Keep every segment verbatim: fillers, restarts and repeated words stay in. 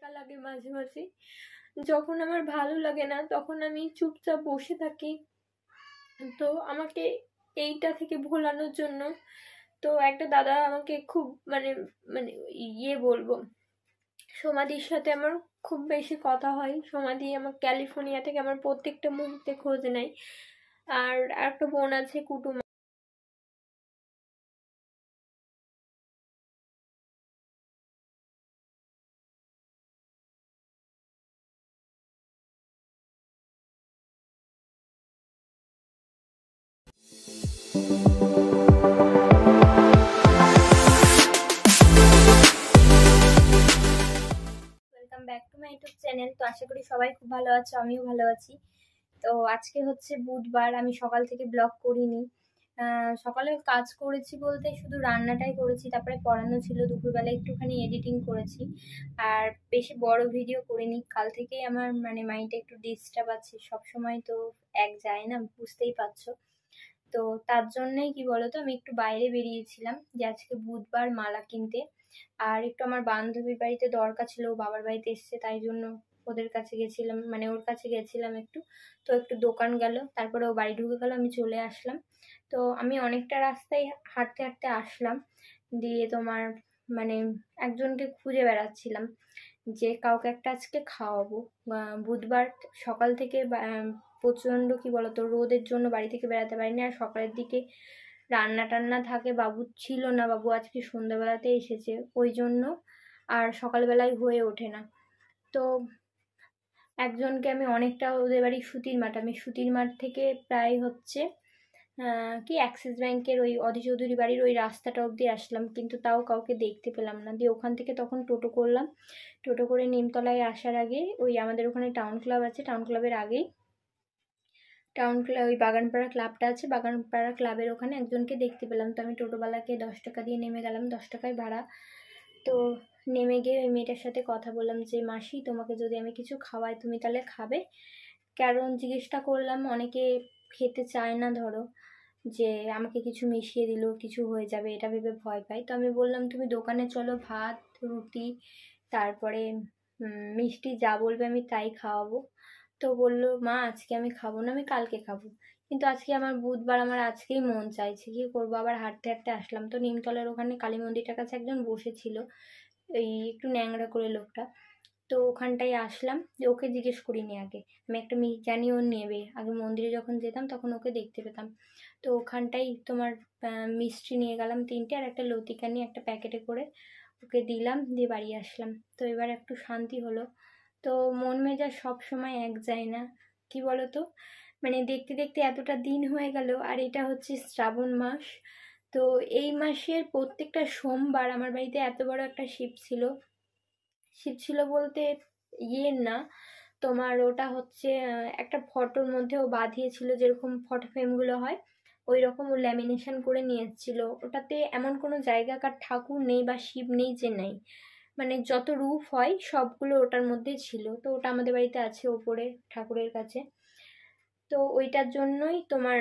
একা লাগে মাঝে মাঝে। যখন আমার ভালো লাগে না তখন আমি চুপচাপ বসে থাকি। তো আমাকে এইটা থেকে ভোলানোর জন্য তো একটা দাদা আমাকে খুব মানে মানে ইয়ে বলবো, সমাধির সাথে আমার খুব বেশি কথা হয়। সমাধি আমার ক্যালিফোর্নিয়া থেকে আমার প্রত্যেকটা মুহূর্তে খোঁজ নেয়। আর একটা বোন আছে কুটুম। Welcome back to my YouTube channel. তো আশা করি সবাই খুব ভালো আছো, আমিও ভালো আছি। তো আজকে হচ্ছে বুধবার, আমি সকাল থেকে ব্লগ করিনি। সকালে কাজ করেছি বলতে শুধু রান্নাটাই করেছি, তারপরে পড়ানো ছিল, দুপুরবেলা একটুখানি এডিটিং করেছি, আর বেশি বড় ভিডিও করিনি। কাল থেকেই আমার মানে মাইন্ডে একটু ডিস্টার্ব আছে, সবসময় তো এক যায় না, বুঝতেই পারছো। তো তার জন্যই কি বলতো, আমি একটু বাইরে বেরিয়েছিলাম যে আজকে বুধবার মালা কিনতে, আর একটু আমার বান্ধবীর বাড়িতে দরকার ছিল, বাবার বাড়িতে এসছে, তাই জন্য ওদের কাছে গেছিলাম, মানে ওর কাছে গেছিলাম একটু। তো একটু দোকান গেল, তারপরে ও বাড়ি ঢুকে গেল, আমি চলে আসলাম। তো আমি অনেকটা রাস্তায় হাঁটতে হাঁটতে আসলাম, দিয়ে তোমার মানে একজনকে খুঁজে বেড়াচ্ছিলাম যে কাউকে একটা আজকে খাওয়াবো। বুধবার সকাল থেকে প্রচণ্ড কি বলতো রোদের জন্য বাড়ি থেকে বেড়াতে পারিনি, আর সকালের দিকে রান্না টান্না থাকে, বাবু ছিল না, বাবু আজকে সন্ধ্যাবেলাতে এসেছে, ওই জন্য আর সকালবেলায় হয়ে ওঠে না। তো একজনকে আমি অনেকটা, ওদের বাড়ি সুতির মাঠ, আমি সুতির মাঠ থেকে প্রায় হচ্ছে কি অ্যাক্সিস ব্যাংকের ওই অধি চৌধুরী বাড়ির ওই রাস্তাটা অবধি আসলাম, কিন্তু তাও কাউকে দেখতে পেলাম না। দিয়ে ওখান থেকে তখন টোটো করলাম, টোটো করে নিমতলায় আসার আগে ওই আমাদের ওখানে টাউন ক্লাব আছে, টাউন ক্লাবের আগেই টাউন ক্লাব ওই বাগানপাড়া ক্লাবটা আছে, বাগানপাড়া ক্লাবের ওখানে একজনকে দেখতে পেলাম। তো আমি টোটোওয়ালাকে দশ টাকা দিয়ে নেমে গেলাম, দশ টাকায় ভাড়া। তো নেমে গিয়ে ওই মেয়েটার সাথে কথা বললাম যে মাসি, তোমাকে যদি আমি কিছু খাওয়াই তুমি তাহলে খাবে? কারণ জিজ্ঞেসটা করলাম, অনেকে খেতে চায় না, ধরো যে আমাকে কিছু মিশিয়ে দিল কিছু হয়ে যাবে, এটা ভেবে ভয় পাই। তো আমি বললাম তুমি দোকানে চলো, ভাত রুটি তারপরে মিষ্টি যা বলবে আমি তাই খাওয়াবো। তো বললো মা আজকে আমি খাবো না, আমি কালকে খাবো। কিন্তু আজকে আমার বুধবার, আমার আজকেই মন চাইছে, কি করবো, আবার হাঁটতে হাঁটতে আসলাম। তো নিমতলার ওখানে কালী মন্দিরটার কাছে একজন বসেছিল, এই একটু ন্যাংরা করে লোকটা। তো ওখানটায় আসলাম, যে ওকে জিজ্ঞেস করিনি আগে, আমি একটা মিষ্টি জানি ও নেবে, আগে মন্দিরে যখন যেতাম তখন ওকে দেখতে পেতাম। তো ওখানটাই তোমার মিষ্টি নিয়ে গেলাম তিনটে, আর একটা লতিকা নিয়ে একটা প্যাকেটে করে ওকে দিলাম, দিয়ে বাড়ি আসলাম। তো এবার একটু শান্তি হলো। তো মন মেজাজ সব সময় এক যায় না, কি বলো তো, মানে দেখতে দেখতে এতটা দিন হয়ে গেল, আর এটা হচ্ছে শ্রাবণ মাস। তো এই মাসের প্রত্যেকটা সোমবার আমার বাড়িতে এত বড় একটা শিব ছিল, শিব ছিল বলতে ইয়ে না, তোমার ওটা হচ্ছে একটা ফটোর মধ্যে ও বাঁধিয়েছিল, যেরকম ফটো ফ্রেমগুলো হয় ওই রকম ও ল্যামিনেশন করে নিয়ে এসেছিল। ওটাতে এমন কোনো জায়গাকার ঠাকুর নেই বা শিব নেই যে নেই, মানে যত রূপ হয় সবগুলো ওটার মধ্যে ছিল। তো ওটা আমাদের বাড়িতে আছে ওপরে ঠাকুরের কাছে। তো ওইটার জন্যই তোমার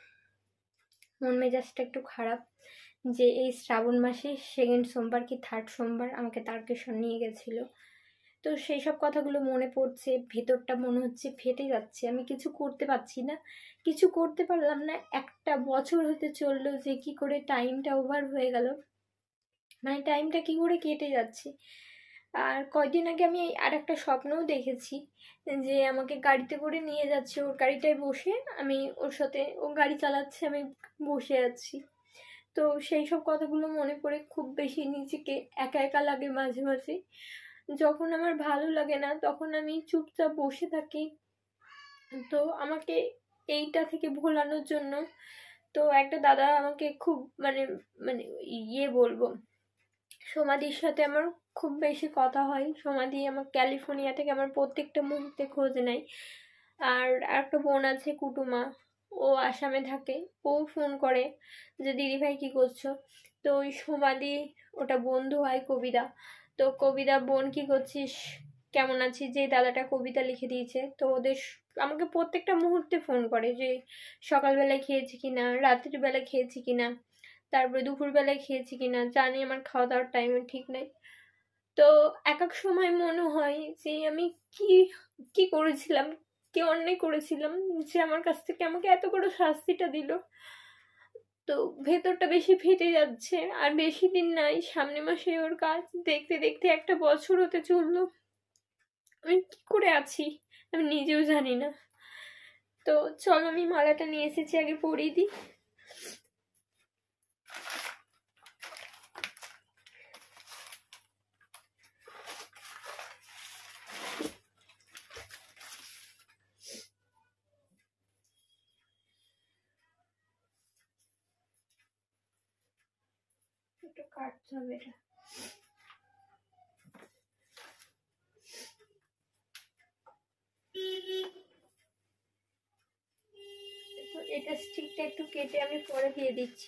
মন মেজাজটা একটু খারাপ, যে এই শ্রাবণ মাসে সেকেন্ড সোমবার কি থার্ড সোমবার আমাকে তারকেশ্বর নিয়ে গেছিলো। তো সেই সব কথাগুলো মনে পড়ছে, ভেতরটা মনে হচ্ছে ফেটে যাচ্ছে, আমি কিছু করতে পারছি না, কিছু করতে পারলাম না। একটা বছর হতে চললো, যে কি করে টাইমটা ওভার হয়ে গেল, মানে টাইমটা কি করে কেটে যাচ্ছে। আর কয়দিন আগে আমি আর একটা স্বপ্নও দেখেছি, যে আমাকে গাড়িতে করে নিয়ে যাচ্ছে, ওর গাড়িটায় বসে আমি ওর সাথে, ও গাড়ি চালাচ্ছে আমি বসে আছি। তো সেই সব কথাগুলো মনে পড়ে খুব বেশি নিজেকে একা একা লাগে মাঝে মাঝে। যখন আমার ভালো লাগে না তখন আমি চুপচাপ বসে থাকি। তো আমাকে এইটা থেকে ভোলানোর জন্য তো একটা দাদা আমাকে খুব মানে মানে ইয়ে বলবো, সমাধির সাথে আমার খুব বেশি কথা হয়। সমাধি আমার ক্যালিফোর্নিয়া থেকে আমার প্রত্যেকটা মুহূর্তে খোঁজ নেয়। আর একটা বোন আছে কুটুমা, ও আসামে থাকে, ও ফোন করে যে দিদিভাই কি করছো। তো ওই সমাধি ওটা বন্ধু হয় কবিতা। তো কবিতা বোন কি করছিস, কেমন আছিস, যে দাদাটা কবিতা লিখে দিয়েছে। তো ওদের আমাকে প্রত্যেকটা মুহূর্তে ফোন করে, যে সকালবেলায় খেয়েছি কিনা, রাত্রির বেলায় খেয়েছি কিনা, তারপরে দুপুরবেলায় খেয়েছি কিনা, জানি আমার খাওয়া দাওয়ার টাইমের ঠিক নেই। তো এক এক সময় মনে হয় যে আমি কি কি করেছিলাম, কি অন্যায় করেছিলাম যে আমার কাছ থেকে আমাকে এত বড় শাস্তিটা দিল। তো ভেতরটা বেশি ফেটে যাচ্ছে, আর বেশি দিন নাই, সামনে মাসে ওর কাজ। দেখতে দেখতে একটা বছর হতে চললো। আমি কি করে আছি আমি নিজেও জানি না। তো চলো আমি মালাটা নিয়ে এসেছি, আগে পরিয়ে দিই। একটু কাটতে হবে এটা। এটা স্টিকটা একটু কেটে আমি পরে দিয়ে দিচ্ছি।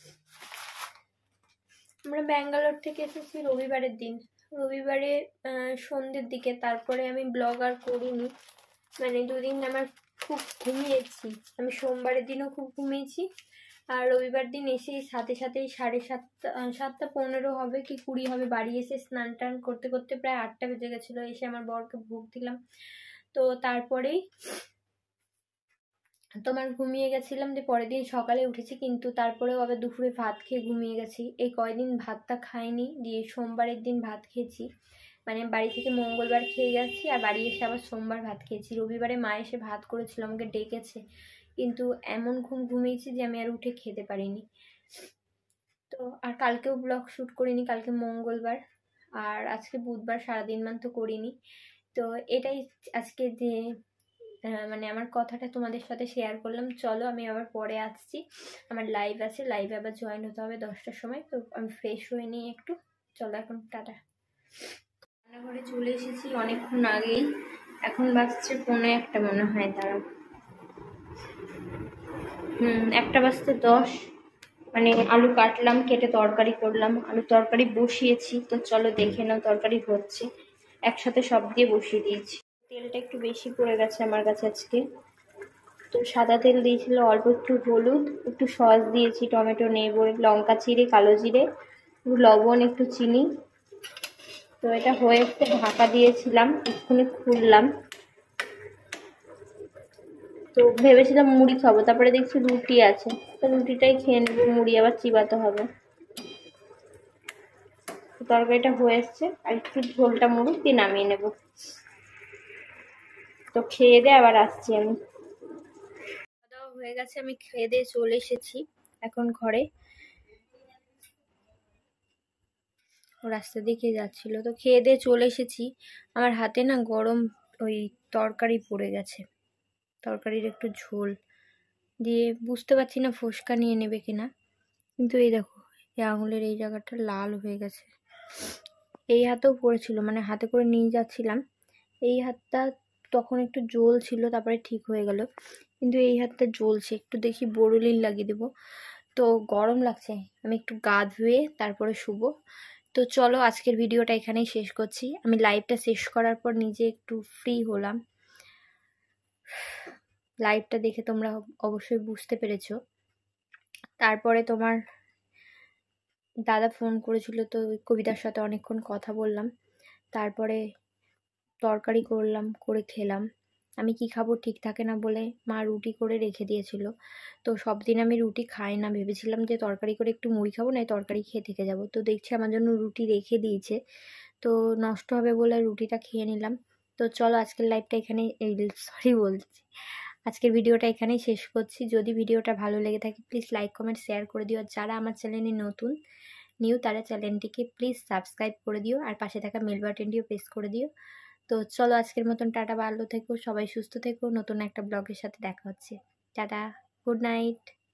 আমরা ব্যাঙ্গালোর থেকে এসেছি রবিবারের দিন, রবিবারে সন্ধ্যের দিকে। তারপরে আমি ব্লগ আর করিনি, মানে দুদিন আমার খুব ঘুমিয়েছি। আমি সোমবারের দিনও খুব ঘুমিয়েছি, আর রবিবার দিন এসেই সাথে সাথেই সাড়ে সাতটা সাতটা পনেরো হবে কি কুড়ি হবে বাড়ি এসে স্নান টান করতে করতে প্রায় আটটা বেজে গেছিলো। এসে আমার বরকে ভোগ দিলাম। তো তারপরেই তোমার ঘুমিয়ে গেছিলাম, যে পরের দিন সকালে উঠেছি, কিন্তু তারপরেও আবার দুপুরে ভাত খেয়ে ঘুমিয়ে গেছি। এই কয়দিন ভাতটা খাইনি, দিয়ে সোমবারের দিন ভাত খেয়েছি, মানে বাড়ি থেকে মঙ্গলবার খেয়ে গেছি আর বাড়ি এসে আবার সোমবার ভাত খেয়েছি। রবিবারে মা এসে ভাত করেছিল, আমাকে ডেকেছে, কিন্তু এমন ঘুম ঘুমিয়েছি যে আমি আর উঠে খেতে পারিনি। তো আর কালকেও ব্লগ শ্যুট করিনি, কালকে মঙ্গলবার আর আজকে বুধবার, সারাদিন মান তো করিনি। তো এটাই আজকে যে মানে আমার কথাটা তোমাদের সাথে শেয়ার করলাম। চলো আমি আবার পরে আসছি, আমার লাইভ আছে, লাইভে আবার জয়েন হতে হবে দশটার সময়। তো আমি ফ্রেশ হয়ে নিই একটু। চলো এখন টাটা। রান্নাঘরে চলে এসেছি অনেকক্ষণ আগেই, এখন বাজছে পৌনে একটা মনে হয়, দাঁড়াও, হুম একটা বাজতে দশ। মানে আলু কাটলাম, কেটে তরকারি করলাম, আলু তরকারি বসিয়েছি। তো চলো দেখে নাও তরকারি হচ্ছে, একসাথে সব দিয়ে বসিয়ে দিয়েছি। তেলটা একটু বেশি পড়ে গেছে আমার কাছে আজকে, তো সাদা তেল দিয়েছিল, অল্প একটু হলুদ, একটু সস দিয়েছি, টমেটো নেই বলে, লঙ্কা চিড়ে, কালো জিরে, একটু লবণ, একটু চিনি। তো এটা হয়ে একটু ঢাকা দিয়েছিলাম, এক্ষুনি খুললাম। তো ভেবেছিলাম মুড়ি খাবো, তারপরে দেখছি রুটি আছে, তো রুটিটাই খেয়ে নেবো, মুড়ি আবার চিবাতে হবে। তরকারিটা হয়ে এসছে, আর একটু ঝোলটা মুড়ি দিয়ে নামিয়ে নেব। তো খেয়ে দিয়ে আবার আসছি আমি। খাওয়া দাওয়া হয়ে গেছে, আমি খেয়ে দিয়ে চলে এসেছি এখন ঘরে। ও রাস্তা দিয়ে যাচ্ছিল, তো খেয়ে দিয়ে চলে এসেছি। আমার হাতে না গরম ওই তরকারি পড়ে গেছে, তরকারির একটু ঝোল দিয়ে, বুঝতে পারছি না ফোসকা নিয়ে নেবে কিনা, কিন্তু এই দেখো এই আঙুলের এই জায়গাটা লাল হয়ে গেছে। এই হাতেও পড়েছিল, মানে হাতে করে নিয়ে যাচ্ছিলাম, এই হাতটা তখন একটু জ্বলছিল, তারপরে ঠিক হয়ে গেল, কিন্তু এই হাতটা জ্বলছে, একটু দেখি বোরোলিন লাগিয়ে দেবো। তো গরম লাগছে, আমি একটু গা ধুয়ে তারপরে শুবো। তো চলো আজকের ভিডিওটা এখানেই শেষ করছি। আমি লাইভটা শেষ করার পর নিজে একটু ফ্রি হলাম। লাইভটা দেখে তোমরা অবশ্যই বুঝতে পেরেছো। তারপরে তোমার দাদা ফোন করেছিল, তো কবিতার সাথে অনেকক্ষণ কথা বললাম, তারপরে তরকারি করলাম, করে খেলাম। আমি কি খাবো ঠিক থাকে না বলে মা রুটি করে রেখে দিয়েছিল। তো সব দিন আমি রুটি খাই না, ভেবেছিলাম যে তরকারি করে একটু মুড়ি খাবো, না তরকারি খেয়ে থেকে যাব। তো দেখছি আমার জন্য রুটি রেখে দিয়েছে, তো নষ্ট হবে বলে রুটিটা খেয়ে নিলাম। তো চলো আজকের লাইভটা এখানেই, সরি বলছি, আজকের ভিডিওটা এখানেই শেষ করছি। যদি ভিডিওটা ভালো লেগে থাকে প্লিজ লাইক কমেন্ট শেয়ার করে দিও। যারা আমার চ্যানেলে নতুন নিউ তারা চ্যানেলটিকে প্লিজ সাবস্ক্রাইব করে দিও, আর পাশে থাকা বেল বাটনটিও প্রেস করে দিও। তো চলো আজকের মতন টাটা, ভালো থেকো, সবাই সুস্থ থেকো, নতুন একটা ব্লগের সাথে দেখা হচ্ছে। Tata, good night.